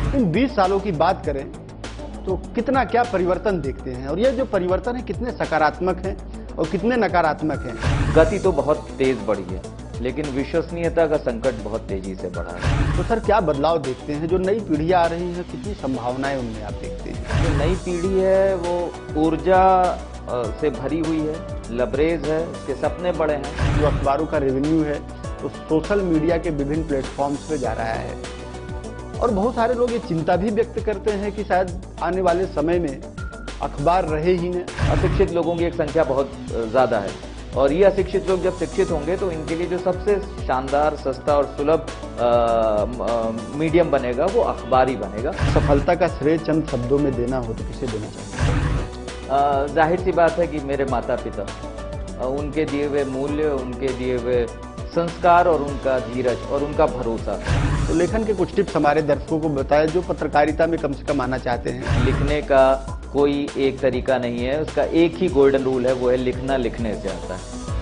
इन 20 सालों की बात करें तो कितना क्या परिवर्तन देखते हैं, और ये जो परिवर्तन है कितने सकारात्मक हैं और कितने नकारात्मक हैं? गति तो बहुत तेज बढ़ी है, लेकिन विश्वसनीयता का संकट बहुत तेजी से बढ़ा है। तो सर क्या बदलाव देखते हैं? जो नई पीढ़ियां आ रही हैं, कितनी संभावनाएं उनमें आप देखते हैं? जो नई पीढ़ी है वो ऊर्जा से भरी हुई है, लबरेज है, उसके सपने बड़े हैं। जो अखबारों का रेवेन्यू है तो सोशल मीडिया के विभिन्न प्लेटफॉर्म्स पे जा रहा है, और बहुत सारे लोग ये चिंता भी व्यक्त करते हैं कि शायद आने वाले समय में अखबार रहे ही नहीं। अशिक्षित लोगों की एक संख्या बहुत ज़्यादा है, और ये अशिक्षित लोग जब शिक्षित होंगे तो इनके लिए जो सबसे शानदार, सस्ता और सुलभ मीडियम बनेगा वो अखबार ही बनेगा। सफलता का श्रेय चंद शब्दों में देना हो तो किसे देना चाहिए? जाहिर सी बात है कि मेरे माता पिता, उनके दिए हुए मूल्य, उनके दिए हुए संस्कार और उनका धीरज और उनका भरोसा। तो लेखन के कुछ टिप्स हमारे दर्शकों को बताएं जो पत्रकारिता में कम से कम आना चाहते हैं। लिखने का कोई एक तरीका नहीं है, उसका एक ही गोल्डन रूल है, वो है लिखना लिखने से आता है।